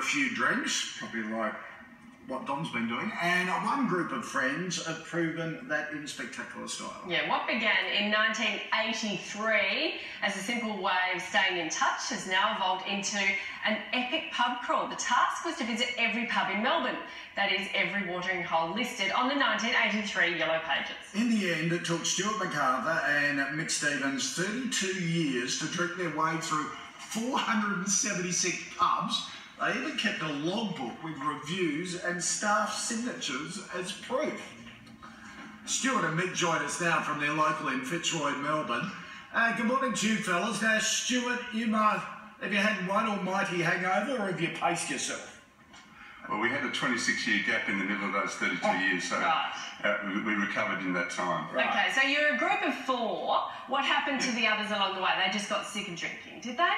few drinks, probably like what Dom's been doing, and one group of friends have proven that in spectacular style. Yeah, what began in 1983 as a simple way of staying in touch has now evolved into an epic pub crawl. The task was to visit every pub in Melbourne, that is, every watering hole listed on the 1983 Yellow Pages. In the end, it took Stuart MacArthur and Mick Stevens 32 years to drink their way through 476 pubs. They even kept a logbook with reviews and staff signatures as proof. Stuart and Mick join us now from their local in Fitzroy, Melbourne. Good morning to you, fellas. Now, Stuart, have you had one almighty hangover, or have you paced yourself? Well, we had a 26-year gap in the middle of those 32 years, so we recovered in that time. Right. Okay, so you're a group of four. What happened to the others along the way? They just got sick of drinking, did they?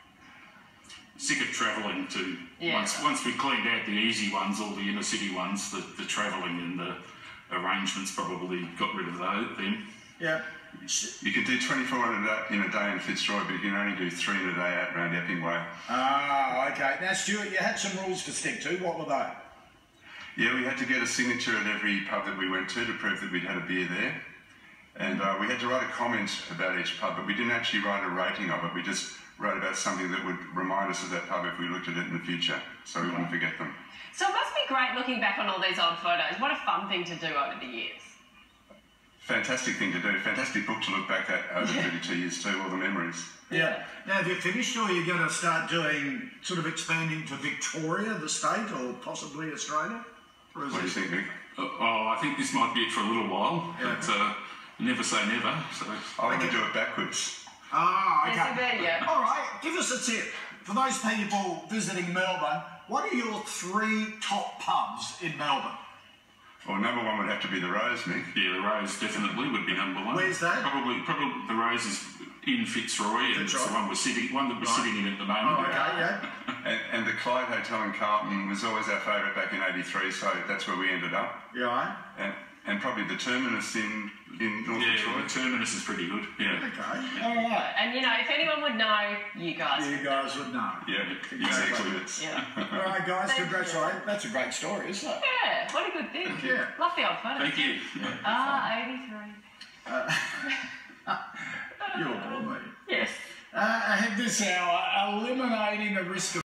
Sick of travelling too. Yeah. Once we cleaned out the easy ones, all the inner city ones, the travelling and the arrangements probably got rid of them. Yeah. You can do 24 in a day in Fitzroy, but you can only do 3 in a day out around Epping Way. Ah, okay. Now, Stuart, you had some rules to stick to. What were they? Yeah, we had to get a signature at every pub that we went to prove that we'd had a beer there. And we had to write a comment about each pub, but we didn't actually write a rating of it. We just wrote about something that would remind us of that pub if we looked at it in the future, so we wouldn't forget them. So it must be great looking back on all these old photos. What a fun thing to do over the years. Fantastic thing to do. Fantastic book to look back at over 32 years too, all the memories. Yeah. Now, have you finished, or are you going to start doing, sort of expanding to Victoria, the state, or possibly Australia? What do you think, Nick? I think this might be it for a little while, but never say never. So I want to do it backwards. Ah, okay. Yeah. All right, give us a tip. For those people visiting Melbourne, what are your 3 top pubs in Melbourne? Well, number 1 would have to be the Rose, Nick. Yeah, the Rose definitely would be number 1. Where's that? Probably the Rose is in Fitzroy, and it's the one that we're sitting in at the moment. Oh, okay, yeah. And the Clyde Hotel in Carlton was always our favourite back in '83, so that's where we ended up. Yeah, right. And probably the Terminus in North Fitzroy. Yeah, the Terminus is pretty good. Yeah. Okay. All right. And you know, if anyone would know, you guys. You guys would know. Yeah, exactly. Yeah. All right, guys, congratulations. That's a great story, isn't it? Yeah, what a good thing. Yeah. Love the old photos. Thank you. Yeah. 83. You're born, mate. Yes. I have this hour eliminating the risk of